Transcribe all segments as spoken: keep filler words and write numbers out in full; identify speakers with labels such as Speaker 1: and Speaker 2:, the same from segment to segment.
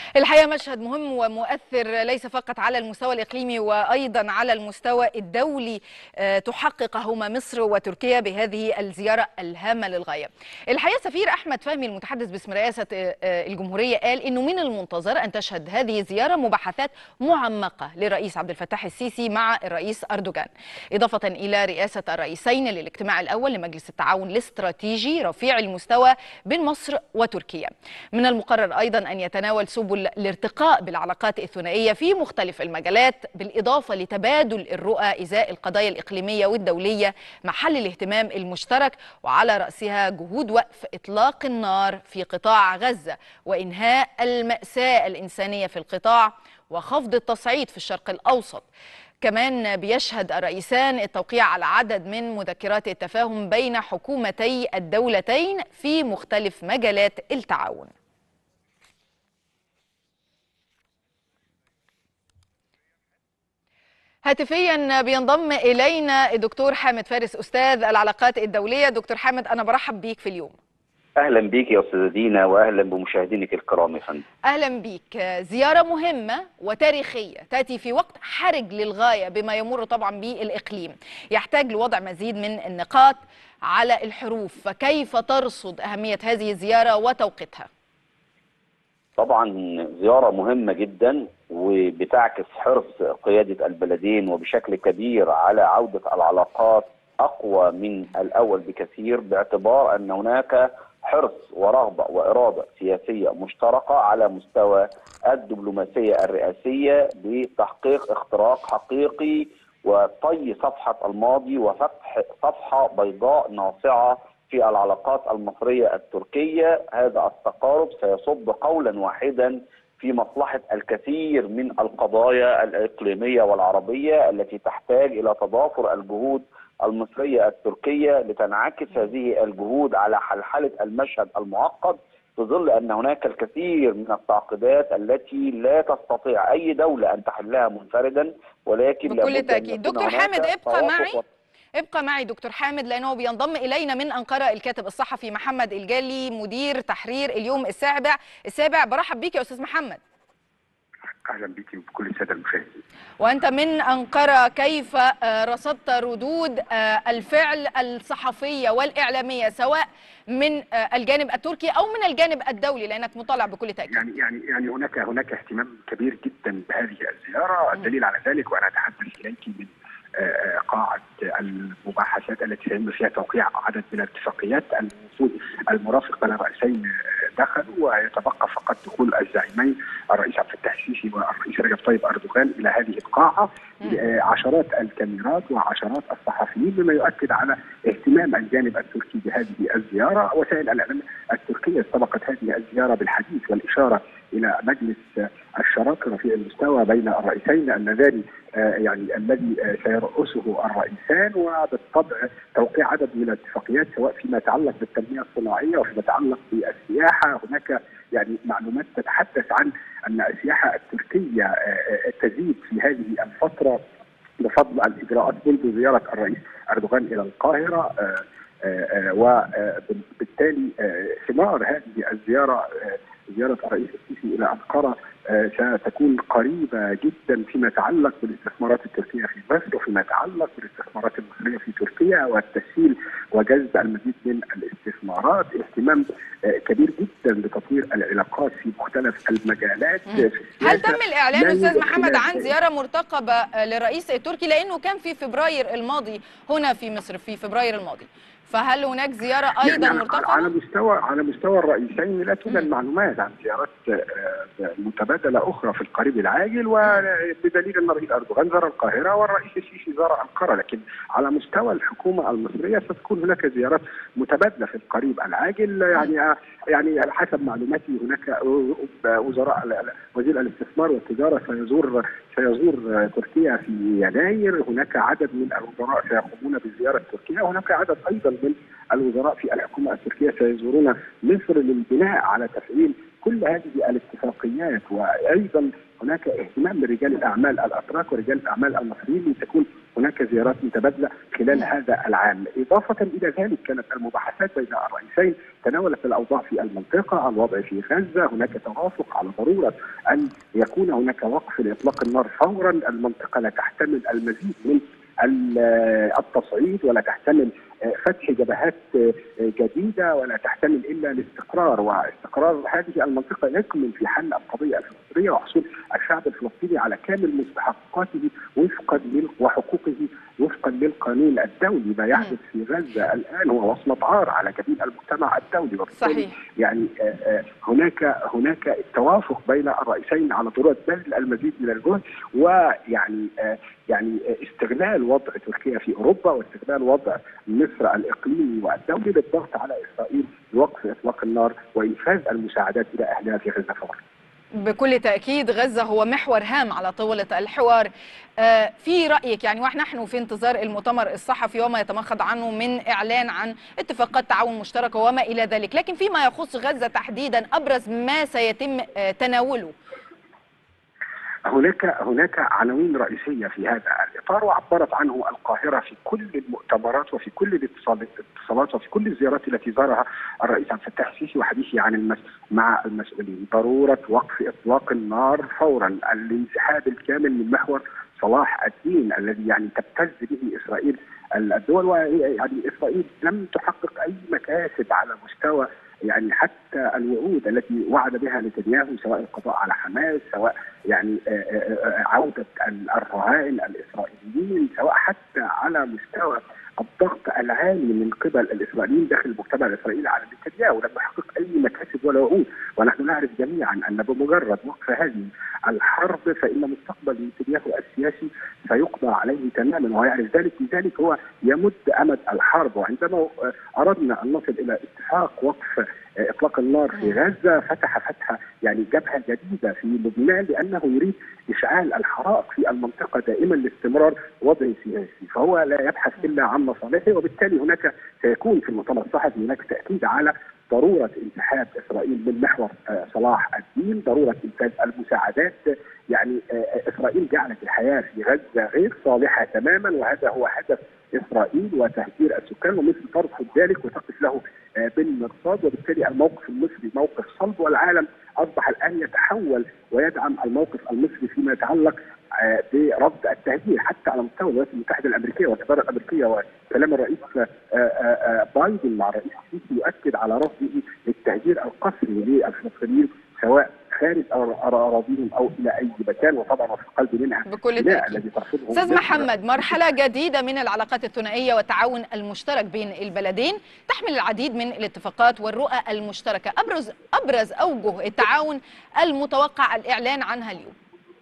Speaker 1: الحقيقة مشهد مهم ومؤثر ليس فقط على المستوى الإقليمي وأيضا على المستوى الدولي تحققهما مصر وتركيا بهذه الزيارة الهامة للغاية. الحقيقة سفير أحمد فهمي المتحدث باسم رئاسة الجمهورية قال إنه من المنتظر أن تشهد هذه الزيارة مباحثات معمقة للرئيس عبد الفتاح السيسي مع الرئيس أردوغان، إضافة إلى رئاسة الرئيسين للاجتماع الأول لمجلس التعاون الاستراتيجي رفيع المستوى بين مصر وتركيا. من المقرر أيضا أن يتناول سبل الارتقاء بالعلاقات الثنائية في مختلف المجالات، بالإضافة لتبادل الرؤى إزاء القضايا الإقليمية والدولية محل الاهتمام المشترك، وعلى رأسها جهود وقف إطلاق النار في قطاع غزة وإنهاء المأساة الإنسانية في القطاع وخفض التصعيد في الشرق الأوسط. كمان بيشهد الرئيسان التوقيع على عدد من مذكرات التفاهم بين حكومتي الدولتين في مختلف مجالات التعاون. هاتفيا بينضم إلينا الدكتور حامد فارس أستاذ العلاقات الدولية. دكتور حامد، أنا برحب بيك في اليوم.
Speaker 2: أهلا بيك يا أستاذة دينا، وأهلا بمشاهدينك الكرام يا فندم.
Speaker 1: أهلا بيك. زيارة مهمة وتاريخية تأتي في وقت حرج للغاية بما يمر طبعا به الإقليم، يحتاج لوضع مزيد من النقاط على الحروف، فكيف ترصد أهمية هذه الزيارة وتوقيتها؟
Speaker 2: طبعا زيارة مهمة جدا وبتعكس حرص قيادة البلدين وبشكل كبير على عودة العلاقات أقوى من الأول بكثير، باعتبار أن هناك حرص ورغبة وإرادة سياسية مشتركة على مستوى الدبلوماسية الرئاسية لتحقيق اختراق حقيقي وطي صفحة الماضي وفتح صفحة بيضاء ناصعة في العلاقات المصرية التركية. هذا التقارب سيصب قولا واحدا في مصلحة الكثير من القضايا الإقليمية والعربية التي تحتاج إلى تضافر الجهود المصرية التركية لتنعكس هذه الجهود على حلحلة المشهد المعقد، في ظل أن هناك الكثير من التعقيدات التي لا تستطيع أي دولة أن تحلها منفردا، ولكن
Speaker 1: بكل تأكيد. دكتور حامد، ابقى معي ابقى معي دكتور حامد، لأنه بينضم إلينا من أنقرة الكاتب الصحفي محمد الجالي مدير تحرير اليوم السابع السابع برحب بيك يا أستاذ محمد.
Speaker 3: أهلا بك وبكل السادة المشاهدين.
Speaker 1: وأنت من أنقرة، كيف رصدت ردود الفعل الصحفية والإعلامية سواء من الجانب التركي أو من الجانب الدولي، لأنك مطلع بكل تأكيد؟
Speaker 3: يعني يعني يعني هناك هناك اهتمام كبير جدا بهذه الزيارة. الدليل على ذلك وأنا أتحدث إليك من قاعة المباحثات التي سيتم فيها توقيع عدد من الاتفاقيات. الوفود المرافق بين الرئيسين دخلوا ويتبقى فقط دخول الزعيمين الرئيس عبد الفتاح السيسي والرئيس رجب طيب أردوغان إلى هذه القاعة. عشرات الكاميرات وعشرات الصحفيين، مما يؤكد على اهتمام الجانب التركي بهذه الزيارة. وسائل الإعلام التركية سبقت هذه الزيارة بالحديث والإشارة إلى مجلس الشراكة رفيع المستوى بين الرئيسين اللذان يعني الذي سيرأسه الرئيسان، وبالطبع توقيع عدد من الاتفاقيات سواء فيما يتعلق بالتنمية الصناعية وفيما يتعلق بالسياحة. هناك يعني معلومات تتحدث عن أن السياحة التركية تزيد في هذه الفترة بفضل الإجراءات منذ زيارة الرئيس أردوغان إلى القاهرة، وبالتالي ثمار هذه الزيارة زيارة الرئيس السيسي إلى أنقرة ستكون قريبة جدا فيما يتعلق بالاستثمارات التركية في مصر وفيما يتعلق بالاستثمارات المصرية في تركيا والتسهيل وجذب المزيد من الاستثمارات. اهتمام كبير جدا لتطوير العلاقات في مختلف المجالات.
Speaker 1: هل تم الإعلان أستاذ محمد عن زيارة مرتقبة للرئيس التركي؟ لأنه كان في فبراير الماضي هنا في مصر في فبراير الماضي، فهل هناك زيارة أيضا يعني مرتقبة؟
Speaker 3: على مستوى على مستوى الرئيسين لا توجد معلومات عن زيارات متبادلة أخرى في القريب العاجل، وبدليل أن الرئيس أردوغان زار القاهرة والرئيس السيسي زار أنقرة. لكن على مستوى الحكومة المصرية ستكون هناك زيارات متبادلة في القريب العاجل. يعني يعني على حسب معلوماتي هناك وزراء وزير الاستثمار والتجارة سيزور سيزور تركيا في يناير. هناك عدد من الوزراء سيقومون بزيارة تركيا، وهناك عدد أيضا من الوزراء في الحكومة التركية سيزورون مصر للبناء على تفعيل كل هذه الاتفاقيات، وأيضا هناك اهتمام من رجال الاعمال الاتراك ورجال الاعمال المصريين لتكون هناك زيارات متبادله خلال هذا العام. اضافه الى ذلك كانت المباحثات بين الرئيسين تناولت الاوضاع في المنطقه، الوضع في غزه، هناك توافق على ضروره ان يكون هناك وقف لاطلاق النار فورا، المنطقه لا تحتمل المزيد من التصعيد ولا تحتمل فتح جبهات جديده ولا تحتمل الا الاستقرار، واستقرار هذه المنطقه يكمن في حل القضيه الفلسطينيه وحصول الشعب الفلسطيني على كامل مستحقاته وفقا وحقوقه وفقا للقانون الدولي. ما يحدث في غزه الان هو وصمه عار على جميع المجتمع الدولي، وبالتالي يعني هناك هناك توافق بين الرئيسين على ضروره بذل المزيد من الجهد، ويعني يعني استغلال وضع تركيا في اوروبا واستغلال وضع مصر الاقليمي والدولي للضغط على اسرائيل لوقف اطلاق النار وانفاذ المساعدات الى اهلها في غزه فورا.
Speaker 1: بكل تأكيد غزة هو محور هام على طاولة الحوار. في رأيك يعني ونحن في انتظار المؤتمر الصحفي وما يتمخض عنه من إعلان عن اتفاقات تعاون مشتركة وما إلى ذلك، لكن فيما يخص غزة تحديدا أبرز ما سيتم تناوله؟
Speaker 3: هناك هناك عناوين رئيسيه في هذا الاطار وعبرت عنه القاهره في كل المؤتمرات وفي كل الاتصالات وفي كل الزيارات التي زارها الرئيس عبد الفتاح السيسي وحديثه عن المس مع المسؤولين. ضروره وقف اطلاق النار فورا، الانسحاب الكامل من محور صلاح الدين الذي يعني تبتز به اسرائيل الدول، ويعني اسرائيل لم تحقق اي مكاسب على مستوى يعني حتى الوعود التي وعد بها نتنياهو، سواء القضاء على حماس، سواء يعني عودة الرهائن الإسرائيليين، سواء حتى على مستوى الضغط العالي من قبل الإسرائيليين داخل المجتمع الإسرائيلي على نتنياهو، لم يحقق أي مكاسب ولا وعود. ونحن نعرف جميعا أن بمجرد وقف هذه الحرب فإن مستقبل نتنياهو السياسي سيقضى عليه تماما، ويعرف ذلك، لذلك هو يمد أمد الحرب. وعندما أردنا أن نصل إلى اتفاق وقف اطلاق النار في غزه فتح فتحه يعني جبهه جديده في لبنان، لانه يريد اشعال الحرائق في المنطقه دائما لاستمرار وضع سياسي، فهو لا يبحث الا عن مصالحه. وبالتالي هناك سيكون في المؤتمر الصحفي هناك تاكيد على ضروره انسحاب اسرائيل من محور صلاح الدين، ضروره انفاذ المساعدات. يعني اسرائيل جعلت الحياه في غزه غير صالحه تماما، وهذا هو هدف اسرائيل وتهجير السكان، ومصر ترفض ذلك وتقف له بالمرصاد. وبالتالي الموقف المصري موقف صلب، والعالم اصبح الان يتحول ويدعم الموقف المصري فيما يتعلق برفض التهجير حتى على مستوى الولايات المتحده الامريكيه والاداره الامريكيه. وكلام الرئيس بايدن مع الرئيس السيسي يؤكد على رفضه للتهجير القسري للفلسطينيين سواء خارج اراضيهم او الى اي مكان، وطبعا وفي قلب منها
Speaker 1: بكل تأكيد. استاذ محمد، مرحله جديده من العلاقات الثنائيه والتعاون المشترك بين البلدين تحمل العديد من الاتفاقات والرؤى المشتركه، ابرز ابرز اوجه التعاون المتوقع الاعلان عنها اليوم.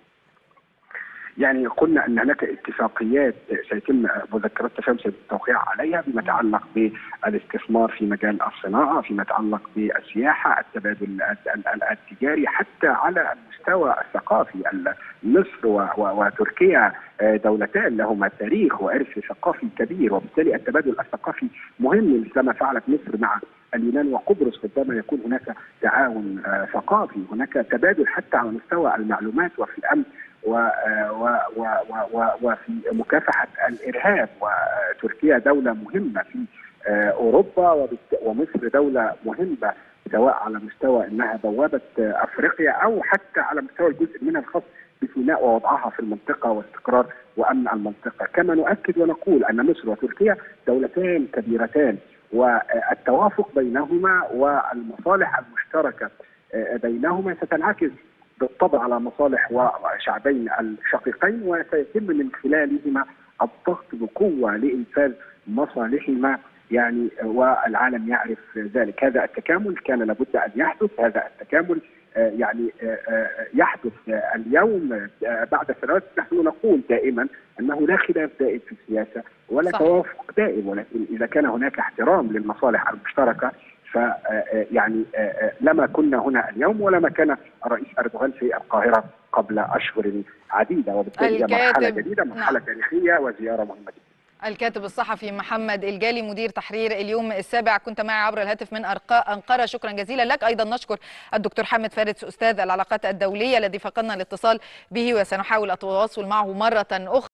Speaker 3: يعني قلنا ان هناك اتفاقيات سيتم مذكرات تفاهم سيتم التوقيع عليها فيما يتعلق بالاستثمار في مجال الصناعه، فيما يتعلق بالسياحه، التبادل التجاري، حتى على المستوى الثقافي. مصر وتركيا دولتان لهما تاريخ وارث ثقافي كبير، وبالتالي التبادل الثقافي مهم مثلما فعلت مصر مع اليونان وقبرص عندما يكون هناك تعاون ثقافي. هناك تبادل حتى على مستوى المعلومات وفي الامن و و و و وفي مكافحه الارهاب. وتركيا دوله مهمه في اوروبا، ومصر دوله مهمه سواء على مستوى انها بوابه افريقيا او حتى على مستوى الجزء منها الخاص بسيناء ووضعها في المنطقه واستقرار وامن المنطقه. كما نؤكد ونقول ان مصر وتركيا دولتان كبيرتان، والتوافق بينهما والمصالح المشتركه بينهما ستنعكس بالطبع على مصالح وشعبين الشقيقين، وسيتم من خلالهما الضغط بقوه لانفاذ مصالحهما يعني، والعالم يعرف ذلك. هذا التكامل كان لابد ان يحدث، هذا التكامل يعني يحدث اليوم بعد سنوات. نحن نقول دائما انه لا خلاف دائم في السياسه ولا صحيح. توافق دائم، ولكن اذا كان هناك احترام للمصالح المشتركه ف يعني لما كنا هنا اليوم ولما كان الرئيس اردوغان في القاهره قبل اشهر عديده. وبالتالي مرحله جديده، مرحله نعم. تاريخيه وزياره مهمه جدا.
Speaker 1: الكاتب الصحفي محمد الجالي مدير تحرير اليوم السابع، كنت معي عبر الهاتف من أنقرة. شكرا جزيلا لك. أيضا نشكر الدكتور حامد فارس أستاذ العلاقات الدولية الذي فقدنا الاتصال به، وسنحاول التواصل معه مرة أخرى.